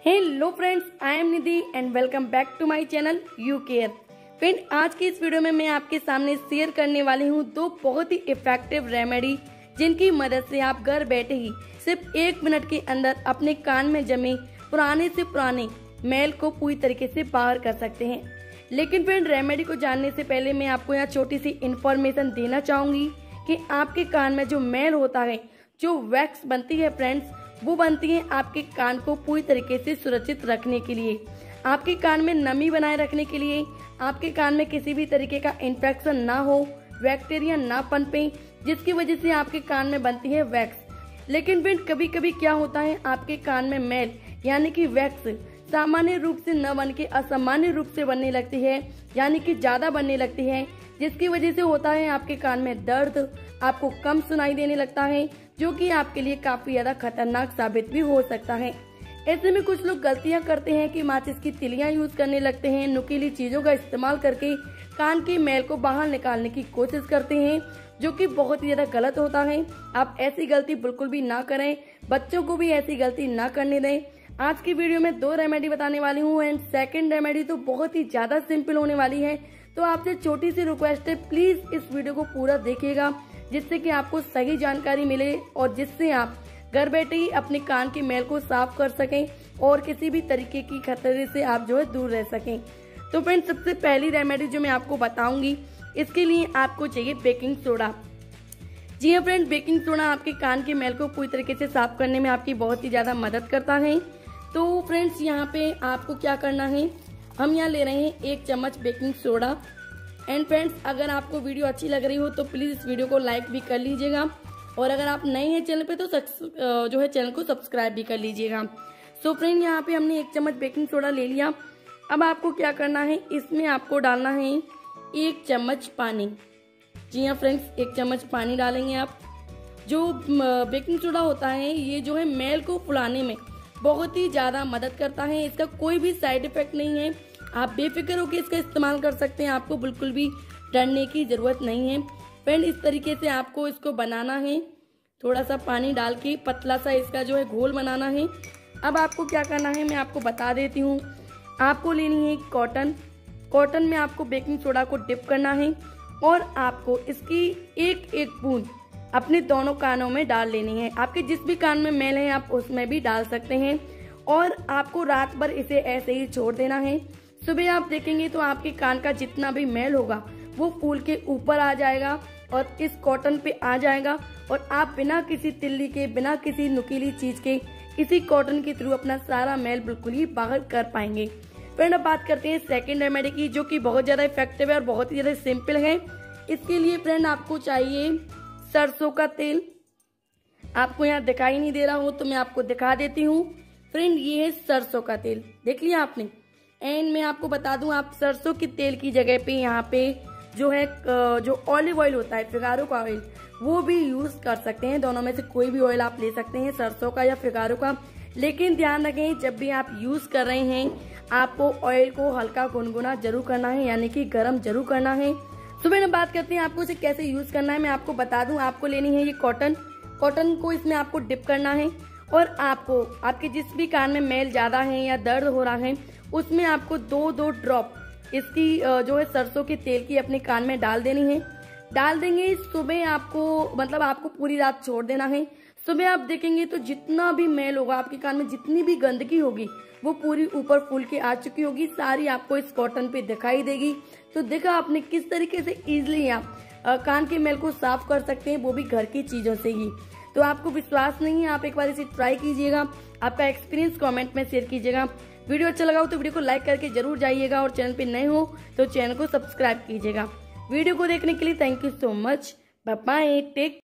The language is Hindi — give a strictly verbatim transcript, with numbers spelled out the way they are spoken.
Hello friends, I am Nidhi and welcome back to my channel you care. Friend, आज की इस वीडियो में मैं आपके सामने शेयर करने वाली हूँ दो बहुत ही इफेक्टिव रेमेडी, जिनकी मदद से आप घर बैठे ही सिर्फ एक मिनट के अंदर अपने कान में जमे पुराने से पुराने मैल को पूरी तरीके से बाहर कर सकते हैं। लेकिन फ्रेंड, रेमेडी को जानने से पहले मैं आपको यहाँ छोटी सी इन्फॉर्मेशन देना चाहूंगी कि आपके कान में जो मैल होता है, जो वैक्स बनती है फ्रेंड्स, वो बनती है आपके कान को पूरी तरीके से सुरक्षित रखने के लिए, आपके कान में नमी बनाए रखने के लिए, आपके कान में किसी भी तरीके का इन्फेक्शन ना हो, बैक्टीरिया ना पनपे, जिसकी वजह से आपके कान में बनती है वैक्स। लेकिन फ्रेंड, कभी कभी क्या होता है, आपके कान में मैल यानी कि वैक्स सामान्य रूप से न बन के असामान्य रूप से बनने लगती है, यानी कि ज्यादा बनने लगती है, जिसकी वजह से होता है आपके कान में दर्द, आपको कम सुनाई देने लगता है, जो कि आपके लिए काफी ज्यादा खतरनाक साबित भी हो सकता है। ऐसे में कुछ लोग गलतियां करते हैं कि माचिस की तिलियां यूज करने लगते हैं, नुकीली चीजों का इस्तेमाल करके कान के मैल को बाहर निकालने की कोशिश करते हैं, जो कि बहुत ही ज्यादा गलत होता है। आप ऐसी गलती बिल्कुल भी ना करें, बच्चों को भी ऐसी गलती ना करने दें। आज की वीडियो में दो रेमेडी बताने वाली हूँ एंड सेकंड रेमेडी तो बहुत ही ज्यादा सिंपल होने वाली है। तो आपसे छोटी सी रिक्वेस्ट है, प्लीज इस वीडियो को पूरा देखिएगा, जिससे कि आपको सही जानकारी मिले और जिससे आप घर बैठे ही अपने कान के मैल को साफ कर सकें और किसी भी तरीके की खतरे से आप जो है दूर रह सकें। तो फ्रेंड, सबसे पहली रेमेडी जो मैं आपको बताऊंगी, इसके लिए आपको चाहिए बेकिंग सोडा। जी हाँ फ्रेंड, बेकिंग सोडा आपके कान के मैल को पूरी तरीके से साफ करने में आपकी बहुत ही ज्यादा मदद करता है। तो फ्रेंड्स, यहाँ पे आपको क्या करना है, हम यहाँ ले रहे हैं एक चम्मच बेकिंग सोडा। एंड फ्रेंड्स, अगर आपको वीडियो अच्छी लग रही हो तो प्लीज इस वीडियो को लाइक भी कर लीजिएगा, और अगर आप नए हैं चैनल पे तो जो है चैनल को सब्सक्राइब भी कर लीजिएगा। सो फ्रेंड, यहाँ पे हमने एक चम्मच बेकिंग सोडा ले लिया। अब आपको क्या करना है, इसमें आपको डालना है एक चम्मच पानी। जी हाँ फ्रेंड्स, एक चम्मच पानी डालेंगे आप। जो बेकिंग सोडा होता है, ये जो है मैल को फुलाने में बहुत ही ज्यादा मदद करता है। इसका कोई भी साइड इफेक्ट नहीं है, आप बेफिक्र होकर इसका इस्तेमाल कर सकते हैं, आपको बिल्कुल भी डरने की जरूरत नहीं है। फ्रेंड, इस तरीके से आपको इसको बनाना है, थोड़ा सा पानी डाल के पतला सा इसका जो है घोल बनाना है। अब आपको क्या करना है, मैं आपको बता देती हूँ। आपको लेनी है कॉटन, कॉटन में आपको बेकिंग सोडा को डिप करना है और आपको इसकी एक एक बूंद अपने दोनों कानों में डाल लेनी है। आपके जिस भी कान में मैल है आप उसमें भी डाल सकते हैं, और आपको रात भर इसे ऐसे ही छोड़ देना है। सुबह आप देखेंगे तो आपके कान का जितना भी मैल होगा वो फूल के ऊपर आ जाएगा और इस कॉटन पे आ जाएगा, और आप बिना किसी तिल्ली के, बिना किसी नुकीली चीज के, इसी कॉटन के थ्रू अपना सारा मैल बिल्कुल ही बाहर कर पाएंगे। फ्रेंड, अब बात करते हैं सेकेंड रेमेडी की, जो कि बहुत ज्यादा इफेक्टिव है और बहुत ही ज्यादा सिंपल है। इसके लिए फ्रेंड आपको चाहिए सरसों का तेल। आपको यहाँ दिखाई नहीं दे रहा हो तो मैं आपको दिखा देती हूँ। फ्रेंड, ये है सरसों का तेल, देख लिया आपने। एंड मैं आपको बता दूं, आप सरसों के तेल की जगह पे यहाँ पे जो है जो ऑलिव ऑयल होता है, फिगारो का ऑयल, वो भी यूज कर सकते हैं। दोनों में से कोई भी ऑयल आप ले सकते हैं, सरसों का या फिगारो का। लेकिन ध्यान रखें, जब भी आप यूज कर रहे हैं आपको ऑयल को हल्का गुनगुना जरूर करना है, यानी कि गर्म जरूर करना है। तो मैंने बात करते हैं आपको इसे कैसे यूज करना है। मैं आपको बता दूं, आपको लेनी है ये कॉटन, कॉटन को इसमें आपको डिप करना है, और आपको आपके जिस भी कान में मैल ज्यादा है या दर्द हो रहा है, उसमें आपको दो दो ड्रॉप इसकी जो है सरसों के तेल की अपने कान में डाल देनी है। डाल देंगे, सुबह आपको मतलब आपको पूरी रात छोड़ देना है। सुबह आप देखेंगे तो जितना भी मैल होगा आपके कान में, जितनी भी गंदगी होगी, वो पूरी ऊपर फूल के आ चुकी होगी, सारी आपको इस कॉटन पे दिखाई देगी। तो देखा आपने किस तरीके से इजिली आप कान के मैल को साफ कर सकते हैं, वो भी घर की चीजों से ही। तो आपको विश्वास नहीं है, आप एक बार इसे ट्राई कीजिएगा, आपका एक्सपीरियंस कमेंट में शेयर कीजिएगा। वीडियो अच्छा लगा हो तो वीडियो को लाइक करके जरूर जाइएगा, और चैनल पे नए हो तो चैनल को सब्सक्राइब कीजिएगा। वीडियो को देखने के लिए thank you so much, bye bye, take